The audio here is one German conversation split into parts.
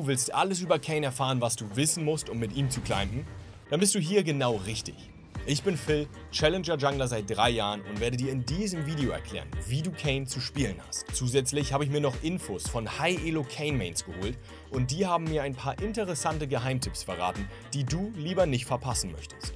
du willst alles über Kayn erfahren, was du wissen musst, um mit ihm zu climben, dann bist du hier genau richtig. Ich bin Phil, Challenger Jungler seit 3 Jahren und werde dir in diesem Video erklären, wie du Kayn zu spielen hast. Zusätzlich habe ich mir noch Infos von High Elo Kayn Mains geholt und die haben mir ein paar interessante Geheimtipps verraten, die du lieber nicht verpassen möchtest.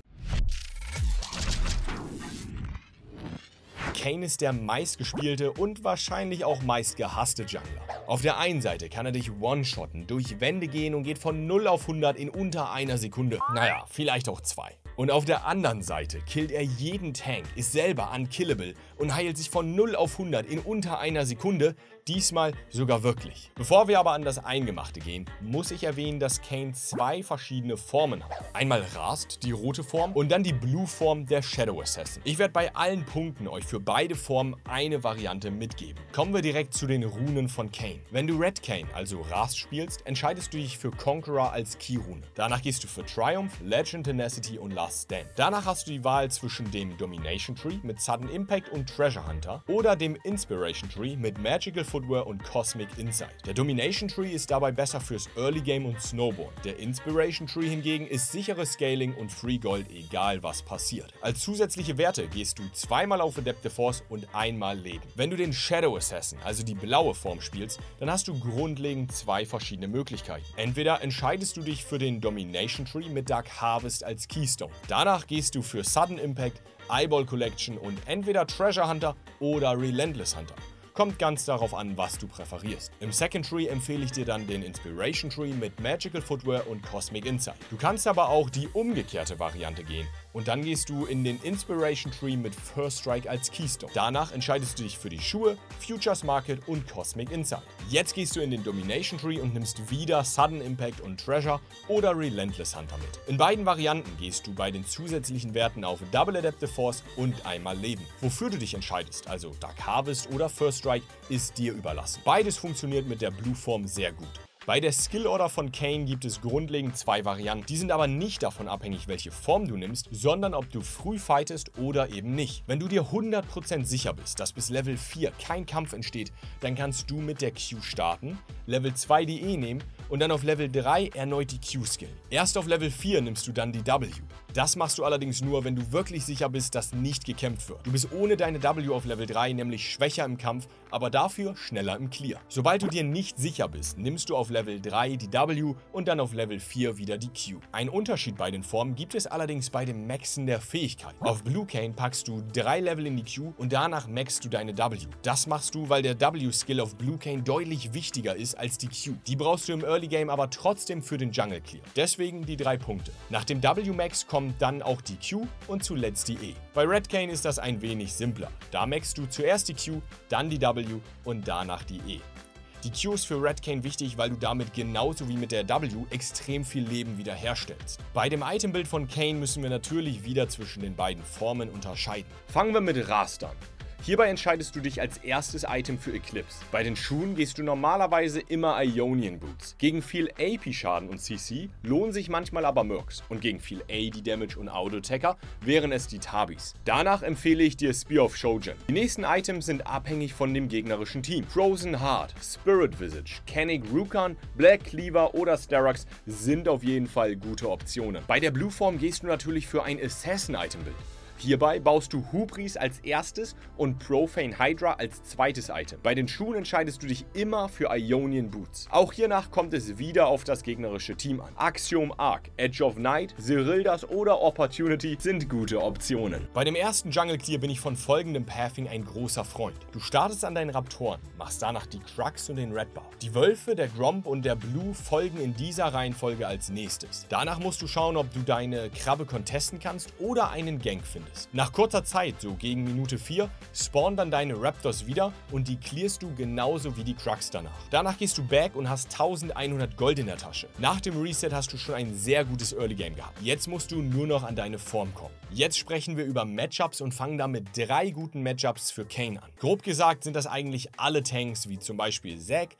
Kayn ist der meistgespielte und wahrscheinlich auch meistgehasste Jungler. Auf der einen Seite kann er dich one-shotten, durch Wände gehen und geht von 0 auf 100 in unter einer Sekunde. Naja, vielleicht auch 2. Und auf der anderen Seite killt er jeden Tank, ist selber unkillable und heilt sich von 0 auf 100 in unter einer Sekunde, diesmal sogar wirklich. Bevor wir aber an das Eingemachte gehen, muss ich erwähnen, dass Kayn 2 verschiedene Formen hat. Einmal Rast, die rote Form, und dann die Blue Form, der Shadow Assassin. Ich werde bei allen Punkten euch für beide Formen eine Variante mitgeben. Kommen wir direkt zu den Runen von Kayn. Wenn du Red Kayn, also Rast spielst, entscheidest du dich für Conqueror als Key-Rune. Danach gehst du für Triumph, Legend Tenacity und Last Stand. Danach hast du die Wahl zwischen dem Domination Tree mit Sudden Impact und Treasure Hunter oder dem Inspiration Tree mit Magical Footwear und Cosmic Insight. Der Domination Tree ist dabei besser fürs Early Game und Snowball. Der Inspiration Tree hingegen ist sicheres Scaling und Free Gold, egal was passiert. Als zusätzliche Werte gehst du zweimal auf Adaptive Force und einmal Leben. Wenn du den Shadow Assassin, also die blaue Form spielst, dann hast du grundlegend 2 verschiedene Möglichkeiten. Entweder entscheidest du dich für den Domination Tree mit Dark Harvest als Keystone. Danach gehst du für Sudden Impact, Eyeball Collection und entweder Treasure Hunter oder Relentless Hunter. Kommt ganz darauf an, was du präferierst. Im Second Tree empfehle ich dir dann den Inspiration Tree mit Magical Footwear und Cosmic Insight. Du kannst aber auch die umgekehrte Variante gehen und dann gehst du in den Inspiration Tree mit First Strike als Keystone. Danach entscheidest du dich für die Schuhe, Futures Market und Cosmic Insight. Jetzt gehst du in den Domination Tree und nimmst wieder Sudden Impact und Treasure oder Relentless Hunter mit. In beiden Varianten gehst du bei den zusätzlichen Werten auf Double Adaptive Force und einmal Leben. Wofür du dich entscheidest, also Dark Harvest oder First Strike, ist dir überlassen. Beides funktioniert mit der Blue Form sehr gut. Bei der Skill Order von Kayn gibt es grundlegend 2 Varianten. Die sind aber nicht davon abhängig, welche Form du nimmst, sondern ob du früh fightest oder eben nicht. Wenn du dir 100% sicher bist, dass bis Level 4 kein Kampf entsteht, dann kannst du mit der Q starten, Level 2 die E nehmen und dann auf Level 3 erneut die Q skillen. Erst auf Level 4 nimmst du dann die W. Das machst du allerdings nur, wenn du wirklich sicher bist, dass nicht gekämpft wird. Du bist ohne deine W auf Level 3 nämlich schwächer im Kampf, aber dafür schneller im Clear. Sobald du dir nicht sicher bist, nimmst du auf Level 3 die W und dann auf Level 4 wieder die Q. Ein Unterschied bei den Formen gibt es allerdings bei dem Maxen der Fähigkeit. Auf Blue Kayn packst du 3 Level in die Q und danach maxst du deine W. Das machst du, weil der W-Skill auf Blue Kayn deutlich wichtiger ist als die Q. Die brauchst du im Early Game aber trotzdem für den Jungle Clear. Deswegen die 3 Punkte. Nach dem W-Max kommt dann auch die Q und zuletzt die E. Bei Red Kayn ist das ein wenig simpler. Da maxst du zuerst die Q, dann die W und danach die E. Die Q ist für Red Kayn wichtig, weil du damit genauso wie mit der W extrem viel Leben wiederherstellst. Bei dem Itembild von Kayn müssen wir natürlich wieder zwischen den beiden Formen unterscheiden. Fangen wir mit Rast an. Hierbei entscheidest du dich als erstes Item für Eclipse. Bei den Schuhen gehst du normalerweise immer Ionian Boots. Gegen viel AP-Schaden und CC lohnen sich manchmal aber Mercs. Und gegen viel AD-Damage und Auto-Attacker wären es die Tabis. Danach empfehle ich dir Spear of Shojin. Die nächsten Items sind abhängig von dem gegnerischen Team. Frozen Heart, Spirit Visage, Kennig Rukan, Black Cleaver oder Sterakx sind auf jeden Fall gute Optionen. Bei der Blue Form gehst du natürlich für ein Assassin-Itembild. Hierbei baust du Hubris als erstes und Profane Hydra als zweites Item. Bei den Schuhen entscheidest du dich immer für Ionian Boots. Auch hiernach kommt es wieder auf das gegnerische Team an. Axiom Arc, Edge of Night, Zerildas oder Opportunity sind gute Optionen. Bei dem ersten Jungle Clear bin ich von folgendem Pathing ein großer Freund. Du startest an deinen Raptoren, machst danach die Crux und den Red Buff. Die Wölfe, der Gromp und der Blue folgen in dieser Reihenfolge als nächstes. Danach musst du schauen, ob du deine Krabbe contesten kannst oder einen Gank findest. Nach kurzer Zeit, so gegen Minute 4, spawnen dann deine Raptors wieder und die clearst du genauso wie die Crux danach. Danach gehst du back und hast 1100 Gold in der Tasche. Nach dem Reset hast du schon ein sehr gutes Early Game gehabt. Jetzt musst du nur noch an deine Form kommen. Jetzt sprechen wir über Matchups und fangen dann mit 3 guten Matchups für Kayn an. Grob gesagt sind das eigentlich alle Tanks wie zum Beispiel Zac,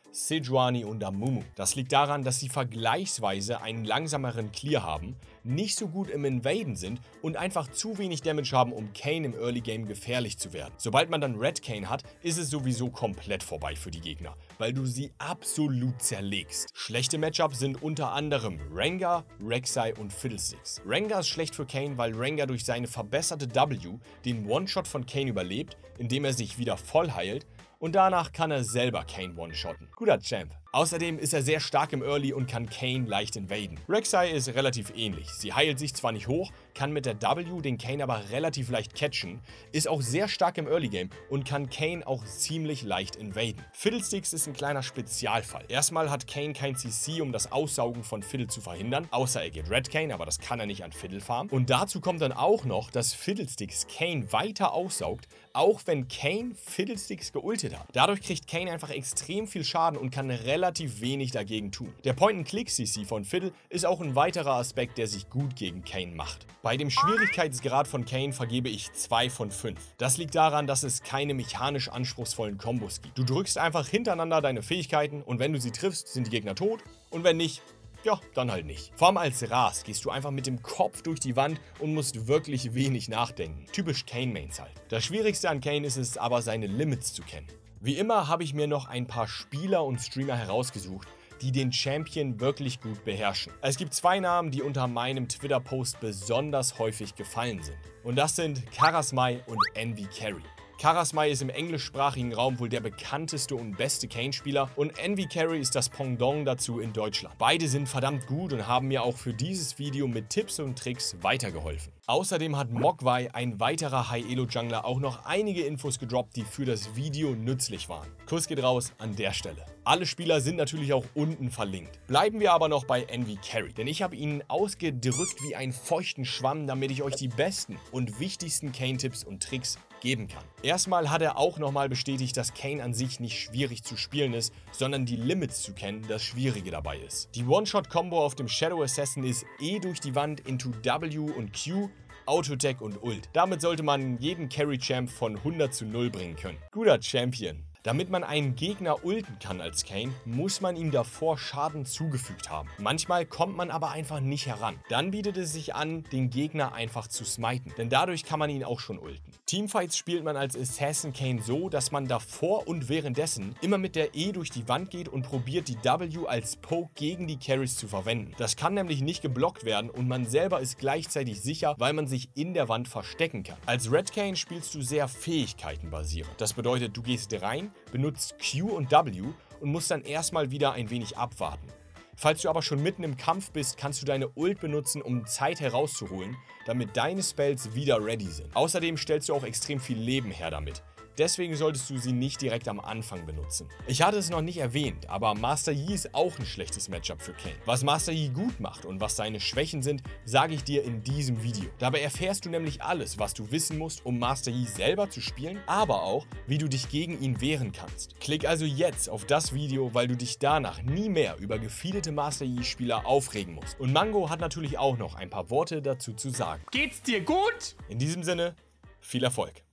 Sejuani und Amumu. Das liegt daran, dass sie vergleichsweise einen langsameren Clear haben, nicht so gut im Invaden sind und einfach zu wenig Damage haben, um Kayn im Early Game gefährlich zu werden. Sobald man dann Red Kayn hat, ist es sowieso komplett vorbei für die Gegner, weil du sie absolut zerlegst. Schlechte Matchups sind unter anderem Rengar, Rek'Sai und Fiddlesticks. Rengar ist schlecht für Kayn, weil Rengar durch seine verbesserte W den One-Shot von Kayn überlebt, indem er sich wieder voll heilt, und danach kann er selber Kayn one-shotten. Guter Champ. Außerdem ist er sehr stark im Early und kann Kayn leicht invaden. Rek'Sai ist relativ ähnlich. Sie heilt sich zwar nicht hoch, kann mit der W den Kayn aber relativ leicht catchen, ist auch sehr stark im Early Game und kann Kayn auch ziemlich leicht invaden. Fiddlesticks ist ein kleiner Spezialfall. Erstmal hat Kayn kein CC, um das Aussaugen von Fiddle zu verhindern, außer er geht Red Kayn, aber das kann er nicht an Fiddle farmen. Und dazu kommt dann auch noch, dass Fiddlesticks Kayn weiter aussaugt, auch wenn Kayn Fiddlesticks geultet hat. Dadurch kriegt Kayn einfach extrem viel Schaden und kann relativ wenig dagegen tun. Der Point-and-Click-CC von Fiddle ist auch ein weiterer Aspekt, der sich gut gegen Kayn macht. Bei dem Schwierigkeitsgrad von Kayn vergebe ich 2 von 5. Das liegt daran, dass es keine mechanisch anspruchsvollen Kombos gibt. Du drückst einfach hintereinander deine Fähigkeiten und wenn du sie triffst, sind die Gegner tot und wenn nicht, ja, dann halt nicht. Vor allem als Ras gehst du einfach mit dem Kopf durch die Wand und musst wirklich wenig nachdenken. Typisch Kayn-Mains halt. Das Schwierigste an Kayn ist es aber, seine Limits zu kennen. Wie immer habe ich mir noch ein paar Spieler und Streamer herausgesucht, die den Champion wirklich gut beherrschen. Es gibt 2 Namen, die unter meinem Twitter-Post besonders häufig gefallen sind. Und das sind Karasmai und Envy Carry. Karasmai ist im englischsprachigen Raum wohl der bekannteste und beste Kayn-Spieler und Envy Carry ist das Pendant dazu in Deutschland. Beide sind verdammt gut und haben mir auch für dieses Video mit Tipps und Tricks weitergeholfen. Außerdem hat Mogwai, ein weiterer High-Elo-Jungler, auch noch einige Infos gedroppt, die für das Video nützlich waren. Kuss geht raus an der Stelle. Alle Spieler sind natürlich auch unten verlinkt. Bleiben wir aber noch bei Envy Carry, denn ich habe ihn ausgedrückt wie einen feuchten Schwamm, damit ich euch die besten und wichtigsten Kayn-Tipps und Tricks geben kann. Erstmal hat er auch nochmal bestätigt, dass Kayn an sich nicht schwierig zu spielen ist, sondern die Limits zu kennen, das Schwierige dabei ist. Die One-Shot-Combo auf dem Shadow Assassin ist E durch die Wand into W und Q, Auto-Attack und Ult. Damit sollte man jeden Carry-Champ von 100 zu 0 bringen können. Guter Champion. Damit man einen Gegner ulten kann als Kayn, muss man ihm davor Schaden zugefügt haben. Manchmal kommt man aber einfach nicht heran. Dann bietet es sich an, den Gegner einfach zu smiten, denn dadurch kann man ihn auch schon ulten. Teamfights spielt man als Assassin Kayn so, dass man davor und währenddessen immer mit der E durch die Wand geht und probiert die W als Poke gegen die Carries zu verwenden. Das kann nämlich nicht geblockt werden und man selber ist gleichzeitig sicher, weil man sich in der Wand verstecken kann. Als Red Kayn spielst du sehr fähigkeitenbasierend. Das bedeutet, du gehst rein, benutzt Q und W und musst dann erstmal wieder ein wenig abwarten. Falls du aber schon mitten im Kampf bist, kannst du deine Ult benutzen, um Zeit herauszuholen, damit deine Spells wieder ready sind. Außerdem stellst du auch extrem viel Leben her damit. Deswegen solltest du sie nicht direkt am Anfang benutzen. Ich hatte es noch nicht erwähnt, aber Master Yi ist auch ein schlechtes Matchup für Kayn. Was Master Yi gut macht und was seine Schwächen sind, sage ich dir in diesem Video. Dabei erfährst du nämlich alles, was du wissen musst, um Master Yi selber zu spielen, aber auch, wie du dich gegen ihn wehren kannst. Klick also jetzt auf das Video, weil du dich danach nie mehr über gefeedete Master Yi-Spieler aufregen musst. Und Mango hat natürlich auch noch ein paar Worte dazu zu sagen. Geht's dir gut? In diesem Sinne, viel Erfolg!